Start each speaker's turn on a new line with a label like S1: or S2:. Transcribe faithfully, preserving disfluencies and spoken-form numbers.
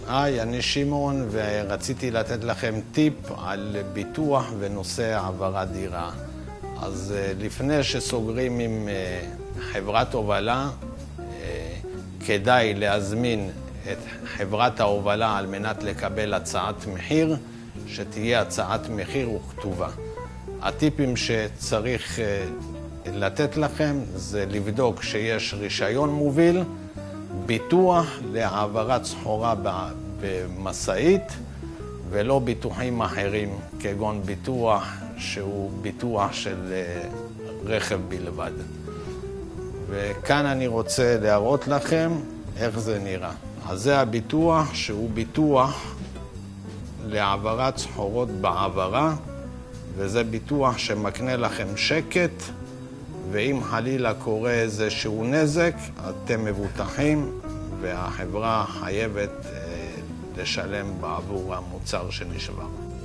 S1: היי, אני שמעון ורציתי לתת לכם טיפ על ביטוח ונושא העברת דירה. אז לפני שסוגרים עם חברת הובלה, כדאי להזמין את חברת ההובלה על מנת לקבל הצעת מחיר, שתהיה הצעת מחיר וכתובה. הטיפים שצריך לתת לכם זה לבדוק שיש רישיון מוביל, ביטוח להעברת סחורה במשאית, ולא ביטוחים אחרים, כגון ביטוח שהוא ביטוח של רכב בלבד. וכאן אני רוצה להראות לכם איך זה נראה. אז זה הביטוח שהוא ביטוח להעברת סחורות בעברה, וזה ביטוח שמקנה לכם שקט, ואם חלילה קורה איזשהו נזק, אתם מבוטחים, והחברה חייבת לשלם בעבור המוצר שנשבר.